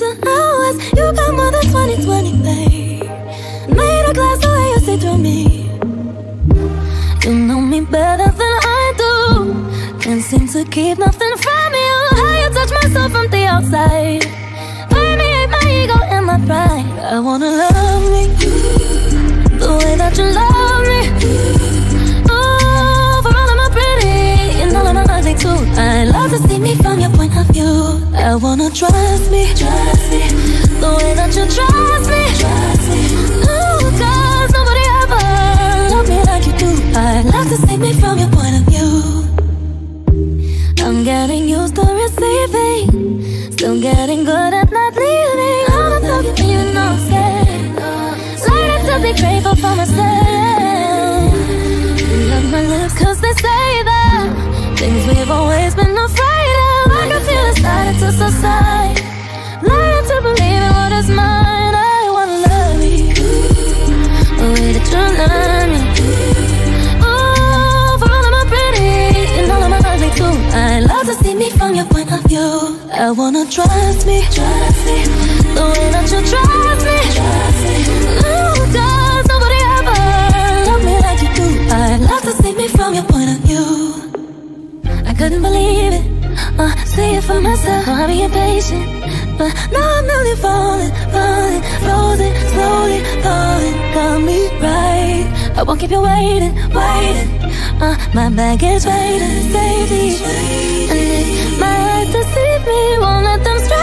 to hours. You got more than 20/20, babe. Made a glass the way you see through me. You know me better than I do. Can't seem to keep nothing from you. How you touch my soul from the outside. Permeate my ego and my pride. I wanna love me the way that you love me. Oh, for all of my pretty and all of my ugly too. I love to see me from your point of view. I wanna trust me the way that you trust me. Ooh, 'cause nobody ever loved me like you do. I love to see me from your point of view. I'm getting used to receiving, still getting good at not leaving. All the talking for you know, say learning to be grateful for myself. Love my lips 'cause they say that things we've always been afraid of. I can feel it starting to subside. Learning to believe in what is mine. I wanna love you the way that you love me. Oh, for all of my pretty and all of my ugly too. I love to see me from your point of view. I wanna trust me the way that you trust me. Ooh, 'cause nobody ever loved me like you do. I love to see me from your point of view. I couldn't believe it, see it for myself. I'm being patient, but now I'm really falling, frozen, slowly falling. Got me right, I won't keep you waiting. My baggage waiting, baby. And if my eyes deceive me, won't let them stray.